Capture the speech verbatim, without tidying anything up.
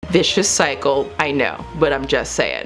Vicious cycle, I know, but I'm just saying.